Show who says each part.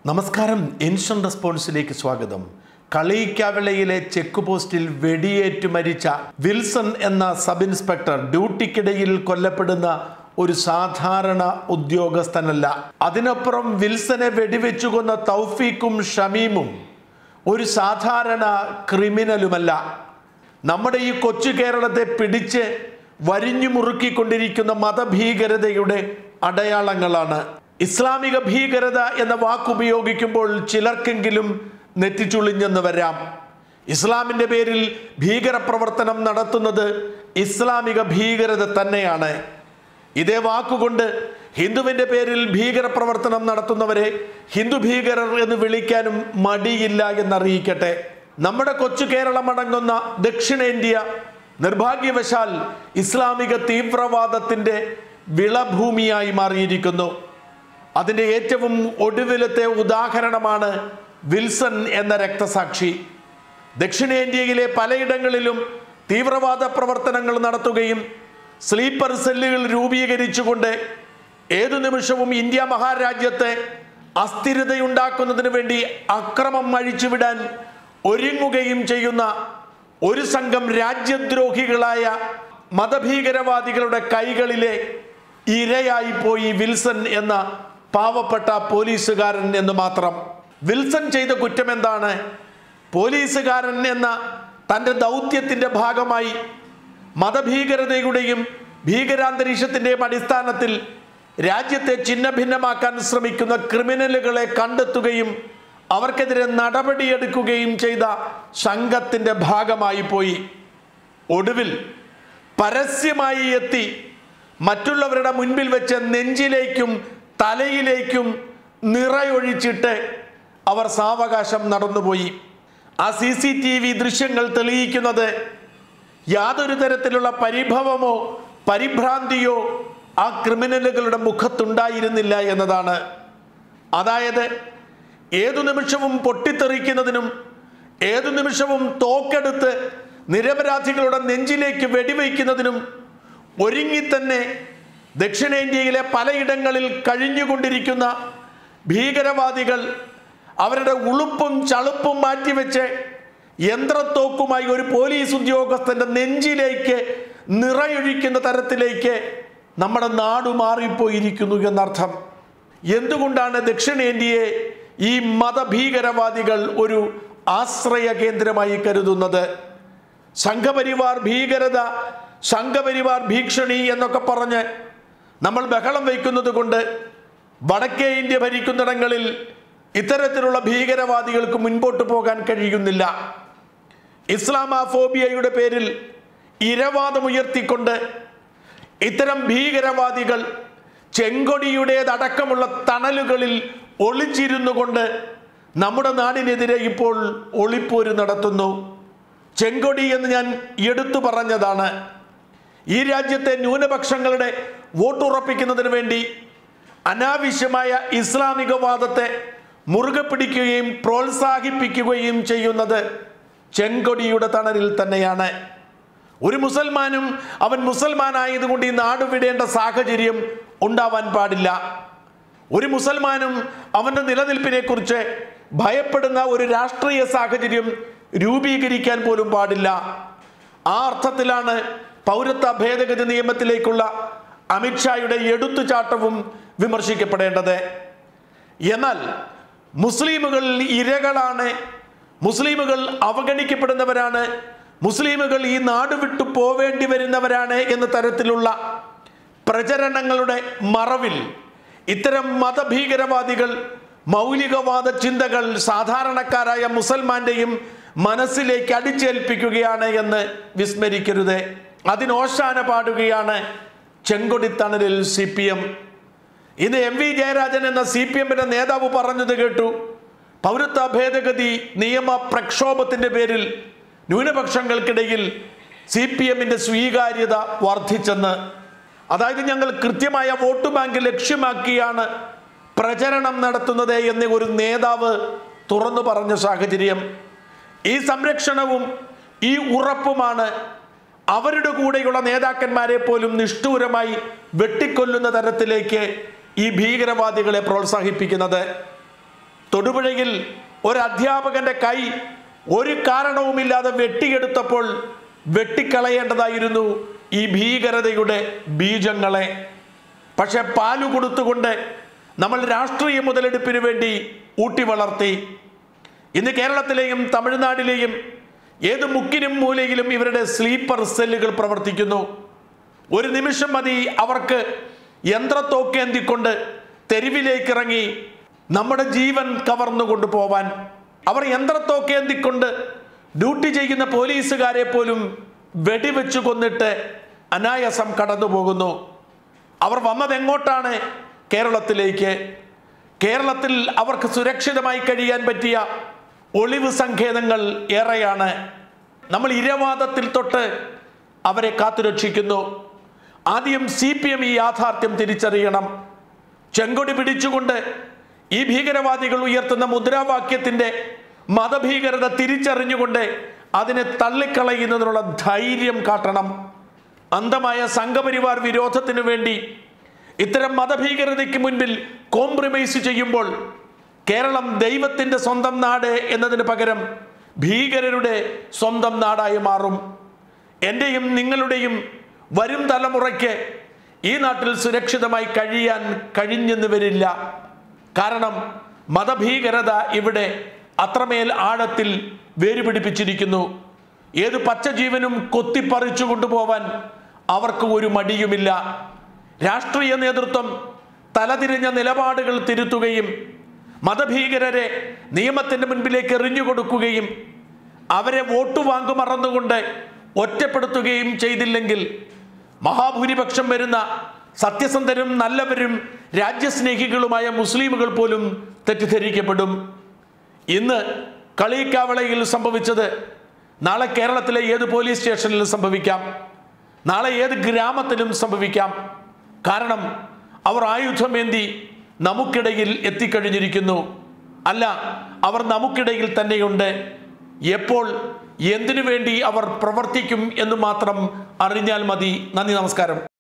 Speaker 1: നമസ്കാരം. ഇൻഷൻ റെസ്പോൺസിലേക്ക് സ്വാഗതം. കളിയിക്കാവിളയിലെ ചെക്ക് പോസ്റ്റിൽ വെടിയേറ്റ് മരിച്ച വിൽസൺ എന്ന സബ് ഇൻസ്പെക്ടർ ഡ്യൂട്ടിക്കിടയിൽ കൊല്ലപ്പെടുന്ന ഒരു സാധാരണ ഉദ്യോഗസ്ഥനല്ല. അതിനപ്പുറം വിൽസനെ വെടിവെച്ചു കൊന്ന തൗഫീഖും ഷമീമും ഒരു സാധാരണ ക്രിമിനലുമല്ല. നമ്മുടെ ഈ കൊച്ചു കേരളത്തെ പിടിച്ച് വരിഞ്ഞു മുറുക്കിക്കൊണ്ടിരിക്കുന്ന മതഭീകരതയുടെ അടയാളങ്ങളാണ്. ഇസ്ലാമിക ഭീകരത എന്ന വാക്കുപയോഗിക്കുമ്പോൾ ചിലർക്കെങ്കിലും നെറ്റിച്ചുളിഞ്ഞെന്ന് വരാം. ഇസ്ലാമിൻ്റെ പേരിൽ ഭീകരപ്രവർത്തനം നടത്തുന്നത് ഇസ്ലാമിക ഭീകരത തന്നെയാണ്. ഇതേ വാക്കുകൊണ്ട് ഹിന്ദുവിൻ്റെ പേരിൽ ഭീകരപ്രവർത്തനം നടത്തുന്നവരെ ഹിന്ദു ഭീകരർ എന്ന് വിളിക്കാനും മടിയില്ല എന്നറിയിക്കട്ടെ. നമ്മുടെ കൊച്ചു കേരളമടങ്ങുന്ന ദക്ഷിണേന്ത്യ നിർഭാഗ്യവശാൽ ഇസ്ലാമിക തീവ്രവാദത്തിൻ്റെ വിളഭൂമിയായി മാറിയിരിക്കുന്നു. അതിൻ്റെ ഏറ്റവും ഒടുവിലത്തെ ഉദാഹരണമാണ് വിൽസൺ എന്ന രക്തസാക്ഷി. ദക്ഷിണേന്ത്യയിലെ പലയിടങ്ങളിലും തീവ്രവാദ പ്രവർത്തനങ്ങൾ നടത്തുകയും സ്ലീപ്പർ സെല്ലുകൾ രൂപീകരിച്ചുകൊണ്ട് ഏതു നിമിഷവും ഇന്ത്യ മഹാരാജ്യത്തെ അസ്ഥിരതയുണ്ടാക്കുന്നതിന് വേണ്ടി അക്രമം അഴിച്ചുവിടാൻ ഒരുങ്ങുകയും ചെയ്യുന്ന ഒരു സംഘം രാജ്യദ്രോഹികളായ മതഭീകരവാദികളുടെ കൈകളിലെ ഇരയായി പോയി വിൽസൺ എന്ന പാവപ്പെട്ട പോലീസുകാരൻ എന്ന് മാത്രം. വിൽസൺ ചെയ്ത കുറ്റം എന്താണ്? പോലീസുകാരൻ എന്ന തൻ്റെ ദൗത്യത്തിൻ്റെ ഭാഗമായി മതഭീകരതയുടെയും ഭീകരാന്തരീക്ഷത്തിൻ്റെയും അടിസ്ഥാനത്തിൽ രാജ്യത്തെ ഛിന്ന ഭിന്നമാക്കാൻ ശ്രമിക്കുന്ന ക്രിമിനലുകളെ കണ്ടെത്തുകയും അവർക്കെതിരെ നടപടിയെടുക്കുകയും ചെയ്ത സംഘത്തിൻ്റെ ഭാഗമായി പോയി. ഒടുവിൽ പരസ്യമായി എത്തി മറ്റുള്ളവരുടെ മുൻപിൽ വെച്ച് നെഞ്ചിലേക്കും തലയിലേക്കും നിറയൊഴിച്ചിട്ട് അവർ സാവകാശം നടന്നുപോയി. ആ CCTV ദൃശ്യങ്ങൾ തെളിയിക്കുന്നത് യാതൊരു തരത്തിലുള്ള പരിഭവമോ പരിഭ്രാന്തിയോ ആ ക്രിമിനലുകളുടെ മുഖത്തുണ്ടായിരുന്നില്ല എന്നതാണ്. അതായത് ഏതു നിമിഷവും പൊട്ടിത്തെറിക്കുന്നതിനും ഏതു നിമിഷവും തോക്കെടുത്ത് നിരപരാധികളുടെ നെഞ്ചിലേക്ക് വെടിവെക്കുന്നതിനും ഒരുങ്ങിത്തന്നെ ദക്ഷിണേന്ത്യയിലെ പലയിടങ്ങളിൽ കഴിഞ്ഞുകൊണ്ടിരിക്കുന്ന ഭീകരവാദികൾ അവരുടെ ഉളുപ്പും ചളുപ്പും മാറ്റിവെച്ച് യന്ത്രത്തോക്കുമായി ഒരു പോലീസ് ഉദ്യോഗസ്ഥന്റെ നെഞ്ചിലേക്ക് നിറയൊഴിക്കുന്ന തരത്തിലേക്ക് നമ്മുടെ നാട് മാറിപ്പോയിരിക്കുന്നു എന്നർത്ഥം. എന്തുകൊണ്ടാണ് ദക്ഷിണേന്ത്യയെ ഈ മതഭീകരവാദികൾ ഒരു ആശ്രയ കേന്ദ്രമായി കരുതുന്നത്? സംഘപരിവാർ ഭീകരത, സംഘപരിവാർ ഭീഷണി എന്നൊക്കെ പറഞ്ഞ് നമ്മൾ ബഹളം വയ്ക്കുന്നത് കൊണ്ട് വടക്കേ ഇന്ത്യ ഭരിക്കുന്നിടങ്ങളിൽ ഇത്തരത്തിലുള്ള ഭീകരവാദികൾക്ക് മുൻപോട്ട് പോകാൻ കഴിയുന്നില്ല. ഇസ്ലാമോഫോബിയയുടെ പേരിൽ ഇരവാദമുയർത്തിക്കൊണ്ട് ഇത്തരം ഭീകരവാദികൾ ചെങ്കൊടിയുടേതടക്കമുള്ള തണലുകളിൽ ഒളിച്ചിരുന്നു കൊണ്ട് നമ്മുടെ നാടിനെതിരെ ഇപ്പോൾ ഒളിപ്പോര് നടത്തുന്നു. ചെങ്കൊടി എന്ന് ഞാൻ എടുത്തു പറഞ്ഞതാണ്. ഈ രാജ്യത്തെ ന്യൂനപക്ഷങ്ങളുടെ വോട്ടുറപ്പിക്കുന്നതിന് വേണ്ടി അനാവശ്യമായ ഇസ്ലാമികവാദത്തെ മുറുകെ പിടിക്കുകയും പ്രോത്സാഹിപ്പിക്കുകയും ചെയ്യുന്നത് ചെങ്കൊടിയുടെ തണലിൽ തന്നെയാണ്. ഒരു മുസൽമാനും അവൻ മുസൽമാനായതുകൊണ്ട് ഈ നാട് വിടേണ്ട സാഹചര്യം ഉണ്ടാവാൻ പാടില്ല. ഒരു മുസൽമാനും അവൻ്റെ നിലനിൽപ്പിനെ കുറിച്ച് ഭയപ്പെടുന്ന ഒരു രാഷ്ട്രീയ സാഹചര്യം രൂപീകരിക്കാൻ പോലും പാടില്ല. ആ അർത്ഥത്തിലാണ് പൗരത്വ ഭേദഗതി നിയമത്തിലേക്കുള്ള അമിത്ഷായുടെ എടുത്തുചാട്ടവും വിമർശിക്കപ്പെടേണ്ടത്. എന്നാൽ മുസ്ലിമുകൾ ഇരകളാണ്, മുസ്ലിമുകൾ അവഗണിക്കപ്പെടുന്നവരാണ്, മുസ്ലിമുകൾ ഈ നാട് വിട്ടു പോവേണ്ടി വരുന്നവരാണ് എന്ന തരത്തിലുള്ള പ്രചരണങ്ങളുടെ മറവിൽ ഇത്തരം മതഭീകരവാദികൾ മൗലികവാദ ചിന്തകൾ സാധാരണക്കാരായ മുസൽമാന്റെയും മനസ്സിലേക്ക് അടിച്ചേൽപ്പിക്കുകയാണ് എന്ന് വിസ്മരിക്കരുത്. അതിനോശാന പാടുകയാണ് ചെങ്കൊടിത്തണലിൽ CPM. ഇന്ന് MV ജയരാജൻ എന്ന CPMന്റെ നേതാവ് പറഞ്ഞത് കേട്ടു. പൗരത്വ ഭേദഗതി നിയമ പ്രക്ഷോഭത്തിന്റെ പേരിൽ ന്യൂനപക്ഷങ്ങൾക്കിടയിൽ CPMന്റെ സ്വീകാര്യത വർദ്ധിച്ചെന്ന്. അതായത് ഞങ്ങൾ കൃത്യമായ വോട്ട് ബാങ്ക് ലക്ഷ്യമാക്കിയാണ് പ്രചരണം നടത്തുന്നത് എന്ന് ഒരു നേതാവ് തുറന്നു പറഞ്ഞ സാഹചര്യം. ഈ സംരക്ഷണവും ഈ ഉറപ്പുമാണ് അവരുടെ കൂടെയുള്ള നേതാക്കന്മാരെ പോലും നിഷ്ഠൂരമായി വെട്ടിക്കൊല്ലുന്ന തരത്തിലേക്ക് ഈ ഭീകരവാദികളെ പ്രോത്സാഹിപ്പിക്കുന്നത്. തൊടുപുഴയിൽ ഒരു അധ്യാപകന്റെ കൈ ഒരു കാരണവുമില്ലാതെ വെട്ടിയെടുത്തപ്പോൾ വെട്ടിക്കളയേണ്ടതായിരുന്നു ഈ ഭീകരതയുടെ ബീജങ്ങളെ. പക്ഷെ പാലു കൊടുത്തുകൊണ്ട് നമ്മൾ രാഷ്ട്രീയ മുതലെടുപ്പിന് വേണ്ടി ഊട്ടി വളർത്തി. ഇന്ന് കേരളത്തിലെയും തമിഴ്നാട്ടിലെയും ഏത് മുക്കിനും മൂലയിലും ഇവരുടെ സ്ലീപ്പർ സെല്ലുകൾ പ്രവർത്തിക്കുന്നു. ഒരു നിമിഷം മതി അവർക്ക് യന്ത്രത്തോക്കേന്തിക്കൊണ്ട് തെരുവിലേക്ക് ഇറങ്ങി നമ്മുടെ ജീവൻ കവർന്നുകൊണ്ട് പോവാൻ. അവർ യന്ത്രത്തോക്കേന്തിക്കൊണ്ട് ഡ്യൂട്ടി ചെയ്യുന്ന പോലീസുകാരെ പോലും വെടിവെച്ചു കൊന്നിട്ട് അനായാസം കടന്നു പോകുന്നു. അവർ വന്നതെങ്ങോട്ടാണ്? കേരളത്തിലേക്ക്. കേരളത്തിൽ അവർക്ക് സുരക്ഷിതമായി കഴിയാൻ പറ്റിയ ഒളിവ് സങ്കേതങ്ങൾ ഏറെയാണ്. നമ്മൾ ഇരവാദത്തിൽ തൊട്ട് അവരെ കാത്തുരക്ഷിക്കുന്നു. ആദ്യം CPM ഈ യാഥാർത്ഥ്യം തിരിച്ചറിയണം. ചെങ്കൊടി പിടിച്ചുകൊണ്ട് ഈ ഭീകരവാദികൾ ഉയർത്തുന്ന മുദ്രാവാക്യത്തിൻ്റെ മതഭീകരത തിരിച്ചറിഞ്ഞുകൊണ്ട് അതിനെ തള്ളിക്കളയുന്നതിനുള്ള ധൈര്യം കാട്ടണം. അന്ധമായ സംഘപരിവാർ വിരോധത്തിനു വേണ്ടി ഇത്തരം മതഭീകരതയ്ക്ക് മുൻപിൽ കോംപ്രമൈസ് ചെയ്യുമ്പോൾ കേരളം ദൈവത്തിൻ്റെ സ്വന്തം നാട് എന്നതിന് പകരം ഭീകരരുടെ സ്വന്തം നാടായി മാറും. എൻ്റെയും നിങ്ങളുടെയും വരും തലമുറയ്ക്ക് ഈ നാട്ടിൽ സുരക്ഷിതമായി കഴിയാൻ കഴിഞ്ഞെന്ന് വരില്ല. കാരണം മതഭീകരത ഇവിടെ അത്രമേൽ ആഴത്തിൽ വേരുപിടിപ്പിച്ചിരിക്കുന്നു. ഏത് പച്ചജീവനും കൊത്തിപ്പറിച്ചു കൊണ്ടുപോവാൻ അവർക്ക് ഒരു മടിയുമില്ല. രാഷ്ട്രീയ നേതൃത്വം തലതിരിഞ്ഞ നിലപാടുകൾ തിരുത്തുകയും മതഭീകരരെ നിയമത്തിൻ്റെ മുൻപിലേക്ക് എറിഞ്ഞുകൊടുക്കുകയും അവരെ വോട്ട് വാങ്ങു മറന്നുകൊണ്ട് ഒറ്റപ്പെടുത്തുകയും ചെയ്തില്ലെങ്കിൽ മഹാഭൂരിപക്ഷം വരുന്ന സത്യസന്ധരും നല്ലവരും രാജ്യസ്നേഹികളുമായ മുസ്ലിമുകൾ പോലും തെറ്റിദ്ധരിക്കപ്പെടും. ഇന്ന് കളിക്കാവളയിൽ സംഭവിച്ചത് നാളെ കേരളത്തിലെ ഏത് പോലീസ് സ്റ്റേഷനിലും സംഭവിക്കാം, നാളെ ഏത് ഗ്രാമത്തിലും സംഭവിക്കാം. കാരണം അവർ ആയുധമേന്തി നമുക്കിടയിൽ എത്തിക്കഴിഞ്ഞിരിക്കുന്നു. അല്ല, അവർ നമുക്കിടയിൽ തന്നെയുണ്ട്. എപ്പോൾ എന്തിനു വേണ്ടി അവർ പ്രവർത്തിക്കും എന്ന് മാത്രം അറിഞ്ഞാൽ മതി. നന്ദി, നമസ്കാരം.